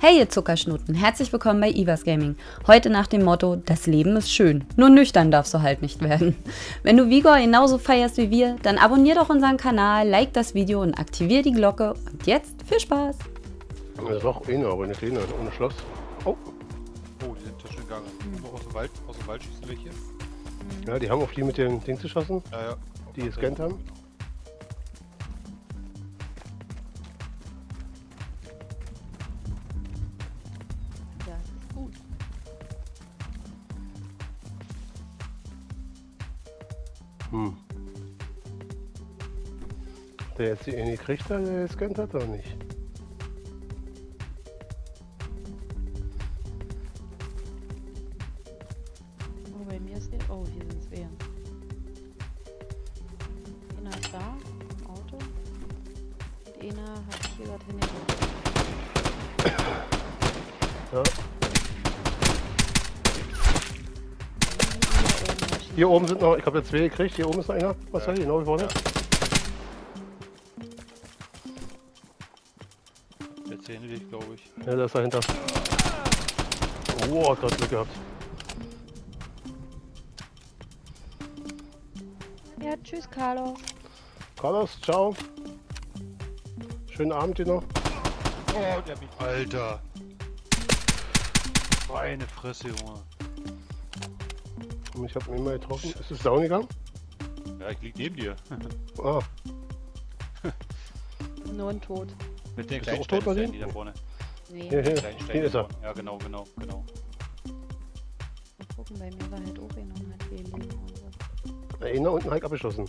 Hey ihr Zuckerschnutten, herzlich willkommen bei Ivas Gaming. Heute nach dem Motto, das Leben ist schön, nur nüchtern darfst du halt nicht werden. Wenn du Vigor genauso feierst wie wir, dann abonnier doch unseren Kanal, like das Video und aktivier die Glocke. Und jetzt viel Spaß! Das ist auch eine, aber eine kleine, ohne Schloss. Oh! Oh, die sind Tischengang. Noch aus dem Wald schießen welche. Ja, die haben auf die mit dem Ding geschossen, Ja. die gescannt haben. Das ist gut. Der jetzt die eine gekriegt hat, der gescannt hat oder nicht? Oh, bei mir ist der. Oh, hier sind es wer. Einer ist da, im Auto. Und einer hat hier gerade hingelegt. Ja. Hier oben sind noch, ich habe jetzt zwei gekriegt, hier oben ist noch einer. Was soll ich, genau wie vorne? Der Zähne liegt, glaube ich. Ja, der ist dahinter. Oh, hat Glück gehabt. Ja, tschüss, Carlos. Carlos, ciao. Schönen Abend dir noch. Oh, der mich. Alter! Meine Fresse, Junge. Und ich habe ihn immer getroffen. Ist es down gegangen? Ja, ich lieg neben dir. Ah, Nur ein Tod. Mit den Bist du kleinen auch tot bei Steinen denen? die da vorne. Nee, hier, hier. Kleinen Steine Hier ist er. vorne. Ja, genau. mal gucken, bei mir war halt auch einer und hat viel Leben und so. Einer unten halt abgeschossen.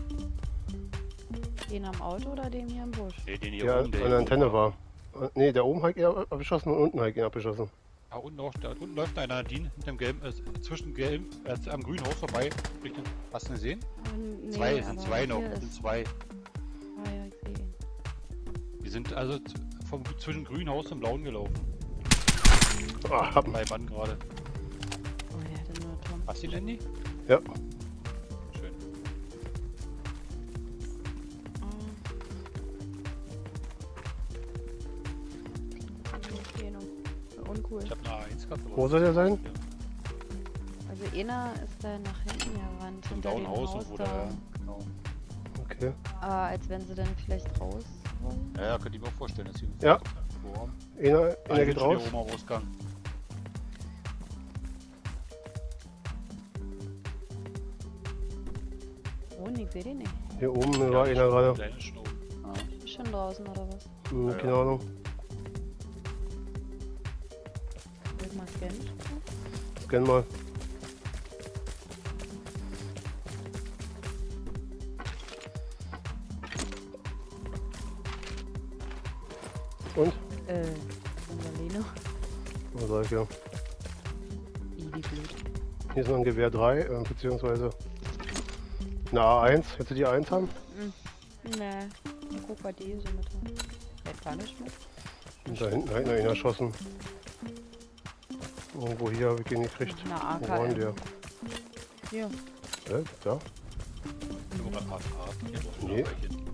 Den am Auto oder dem hier im Busch? Nee, den hier Der oben, an der der hier Antenne oben war. Ne, der oben halt eher abgeschossen und unten halt eher abgeschossen. Ja, da unten läuft einer, Nadine, mit dem gelben, zwischen gelb, am grünen Haus vorbei. Hast du ihn gesehen? Nee, Zwei, es sind aber zwei noch. hier Es sind ist- zwei. Ah ja, ich sehe ihn. Die sind also zwischen grünen Haus und blauen gelaufen. Ah, hab ihn. Bei Mann gerade. Oh, der hatte nur Tom. Hast du ihn, Andy? Ja. Schön. Uncool. Ich hab eine A1 gehabt. aber- Wo soll der sein? Ja. Also einer ist da nach hinten gerannt, Im hinter blauen dem Haus Haus und wo da. der. Genau. Okay. Aber als wenn sie dann vielleicht raus wollen. Ja, könnt ihr mir auch vorstellen, dass sie uns Ja. vorhaben. Einer geht raus. Hier oben am Ausgang. Oh, ich sehe den nicht. Hier oben war einer gerade. Kleine Schnau. Ist schon draußen oder was? Keine Ahnung. Soll ich mal scannen? Scan mal. Und? Unser Leno. Was sag ich ja? Wie blöd. Hier ist noch ein Gewehr 3, beziehungsweise eine A1. Hättest du die A1 haben? Nee. Mal guck, was die so mit haben. Der kann nicht mit. Und da hinten hat einer erschossen. Irgendwo hier habe ich ihn gekriegt. Na, Wo war denn AKM. der? Hier. Da? Nee.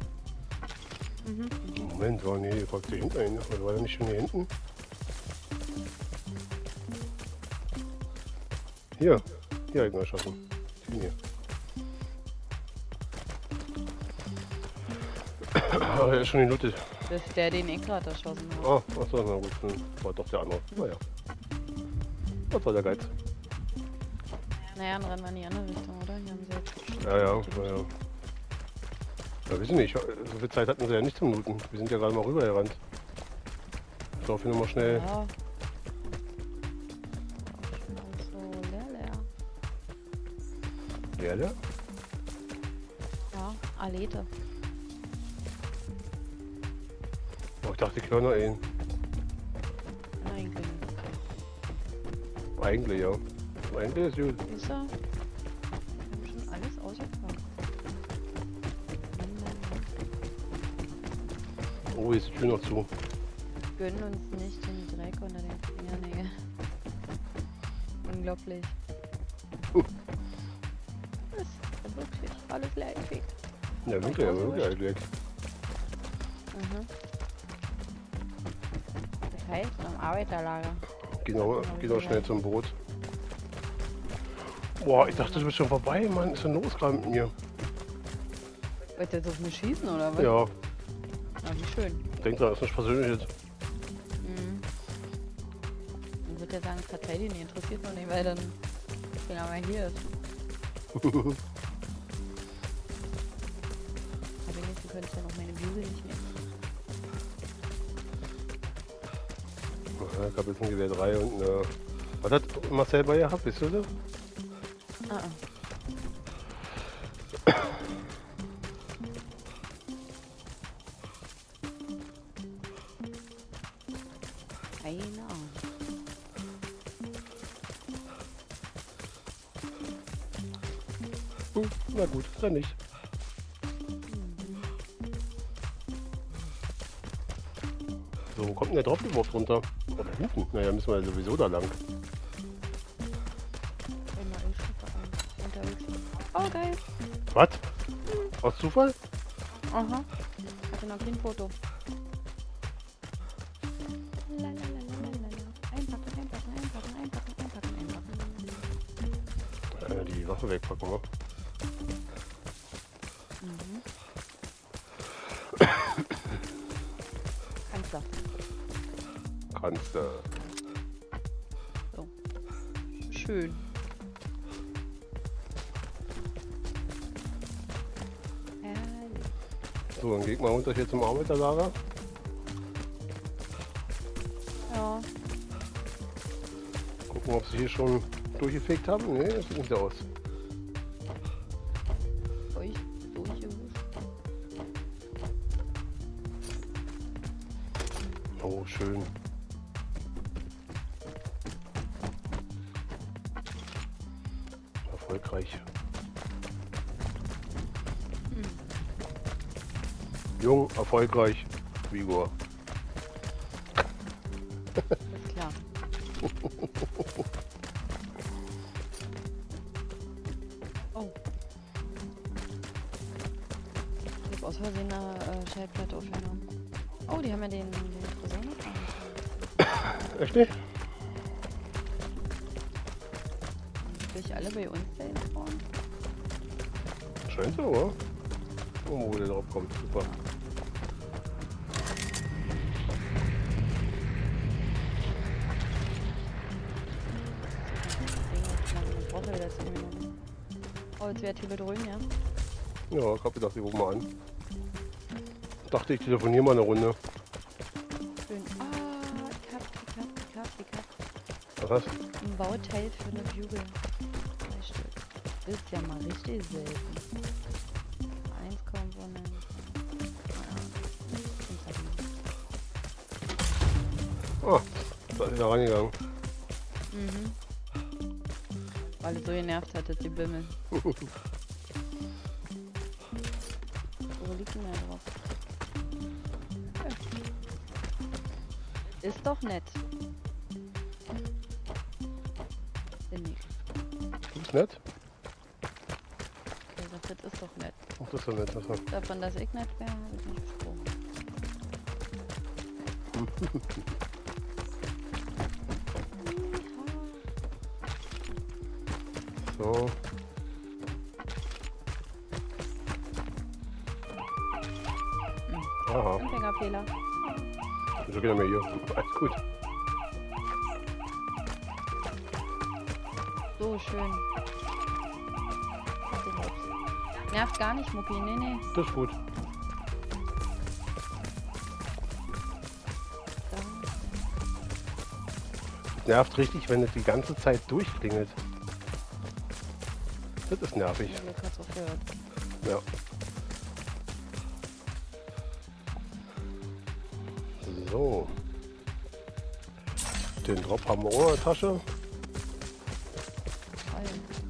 Moment, war nee, ich wollte hinten einen. Aber war der nicht schon hier hinten? Hier. Hier habe ich ihn erschossen. Den hier. Aber er ist schon gelootet. Das ist der, den ich gerade erschossen habe. Oh, achso, na gut, dann war doch der andere. Naja. Das war der Geiz. Naja, dann rennen wir in die andere Richtung, oder? Hier haben sie jetzt. Ja. Ja, wissen nicht, so viel Zeit hatten sie ja nicht zum Looten. Wir sind ja gerade mal rübergerannt. Ich laufe hier nochmal schnell. Ja. So leer. Leer? Ja, Alete. Oh, ich dachte, ich höre noch einen. Nein, können Eigentlich, ja. Eigentlich ist gut. wir. Ist er? Wir haben schon alles ausgepackt. Oh, hier ist die Tür noch zu. Gönnen uns nicht den Dreck unter den Fingernägeln. Unglaublich. Das ist ja wirklich alles leergefegt. Ja, wirklich, aber wirklich eigentlich. Mhm. heißt am Arbeiterlager. Geh noch schnell zum Boot. Boah, ich dachte, du bist schon vorbei, Mann. Ist denn los gerade mit mir? Wollt ihr jetzt auf mich schießen oder was? Ja, Na, wie schön. denk dran, ist nicht Persönliches. Mhm. Ich würde ja sagen, verteidigen, die interessiert noch nicht, weil dann wie lange hier ist. Aber wenigstens könnte ich ja noch meine Bügel nicht mehr. Ich hab jetzt ein Gewehr 3 und eine... Was hat Marcel bei ihr gehabt, wisst ihr das? Ah, ah. Keine Ahnung. Na gut, dann nicht. So, wo kommt denn der Drop überhaupt runter? Oder hinten? Naja, müssen wir ja sowieso da lang. Einmal in Schiffe unterwegs. Oh, geil. Was? Aus Zufall? Aha. Hatte noch kein Foto. Einpacken. Die Waffe wegpacken, ne? Mhm. Kanzler. Kannst du. So. Schön. Herrlich. So, dann geht mal runter hier zum Arbeiterlager. Ja. Gucken, ob sie hier schon durchgefegt haben. Ne, das sieht nicht aus. Durchgewischt. Oh, schön. Erfolgreich. Jung, erfolgreich, Vigor. Ist klar. Oh. Ich hab aus Versehen eine Schallplatte aufgenommen. Oh, die haben ja den Tresor noch. Echt nicht? Sprich alle bei uns da hinten vorne. Scheint so, oder? Oh, wo der drauf kommt. Super. Oh, jetzt wird hier bedrüben, ja? Ja, ich hab gedacht, ich rufe mal an. Dachte, ich telefoniere mal eine Runde. Schön. Ah, ich hab. Was hast Ein Bauteil für eine Bugel. 3 Stück. Das ist ja mal richtig selten. 1 Komponente. Oh, da ist er rangegangen. Mhm. Weil es so genervt hat, dass die Bimmel. Wo liegt denn der drauf? Ja. Ist doch nett. Finde ich. Ist nett? Also, das ist doch nett. Ach, das ist doch nett. Das war. Davon, dass ich nett wäre, habe ich nicht gesprochen. So. Aha. Anfängerfehler. So geht er mir hier. Alles gut. So schön. Hat den Ups. Nervt gar nicht, Mucki. Nee, nee. Das ist gut. Nervt richtig, wenn es die ganze Zeit durchklingelt. Das ist nervig. Ja, Glück hat's aufgehört. Ja. So. Den Drop haben wir auch in der Tasche. Toll.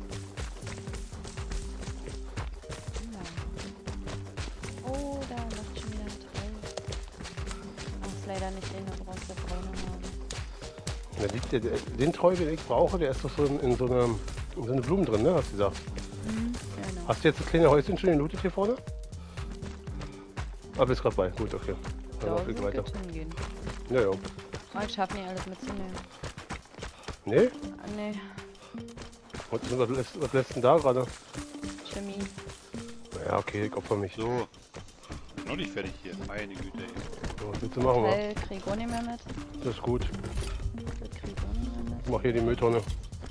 Ja. Oh, da macht schon wieder ein Teil. Ach, ist leider nicht den, da brauchst du braune haben. Da liegt den Treu, den ich brauche, der ist doch so in so eine Blumen drin, ne? Hast du gesagt. Mhm, genau. Hast du jetzt das kleine Häuschen schon gelootet hier vorne? Ah, bist gerade bei. Gut, okay. Dann Da auch viel weiter. wird's hingehen. Ja, ja. Oh, ich schaff nicht alles mitzunehmen. Nee? Ah, nee, Und was lässt denn da gerade? Chemie. Ja, okay, ich opfer mich. So. Noch nicht fertig hier. Meine Güte, ey. So, was willst du machen, wa? Weil krieg ich auch nicht mehr mit. Das ist gut. Das krieg ich auch nicht mehr mit. Ich mach hier die Mülltonne.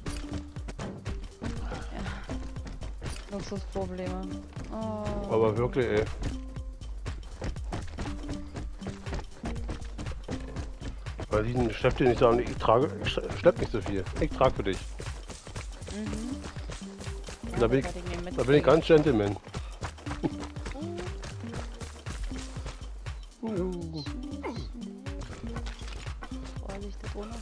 Luxusprobleme. Oh. Aber wirklich, ey. Weil diesen Schlepp dir nicht sagen, ich schlepp nicht so viel. Ich trage für dich. Mhm. Da bin Da bin ich ganz Gentleman. Vorsicht, das ohne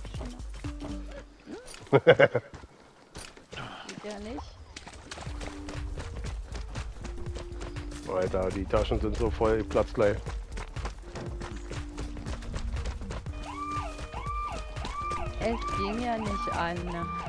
Geht ja nicht. Alter, die Taschen sind so voll, Platz gleich. Es ging ja nicht an.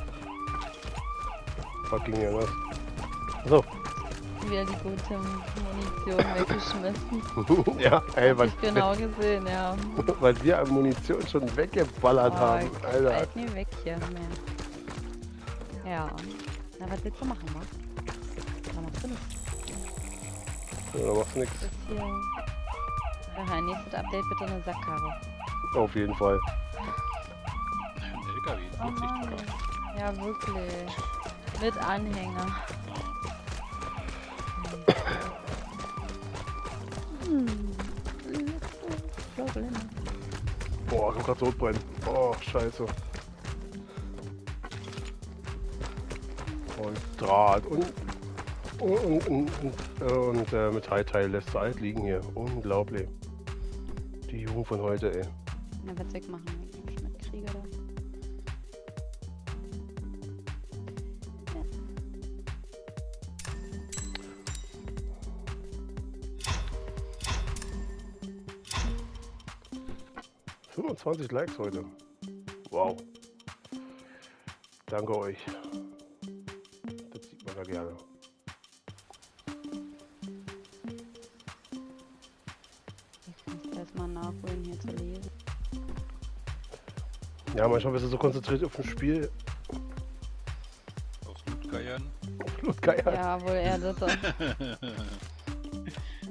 Was ging ja was? So. Wieder die gute Munition weggeschmissen. Ja, ey, Hab ich genau gesehen, ja. weil wir an Munition schon weggeballert haben. Ich Alter. halt nie weg hier mehr. Ja. Na, was willst du machen, wa? Da machst du nichts. Ja, da machst du nix. Das ist hier. Daher, nächstes Update bitte eine Sackkarre. Auf jeden Fall. Ein LKW, Oh 40 Mann. Dollar. Ja, wirklich. Mit Anhänger. Probleme. Boah, ich hab grad Sodbrennen. Oh, scheiße. Und Draht und Metallteil lässt du alt liegen hier. Unglaublich. Die Jugend von heute, ey. Na, was wegmachen, wenn ich mit kriege da. Ja. 25 Likes heute. Wow. Danke euch. Das sieht man da gerne. Ich muss erstmal nachholen, hier zu lesen. Ja, manchmal bist du so konzentriert auf dem Spiel. Aus Blutgeiern. Geil. Ja, wohl eher das. Das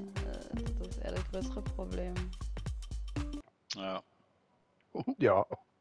ist eher das größere Problem. Ja. Ja.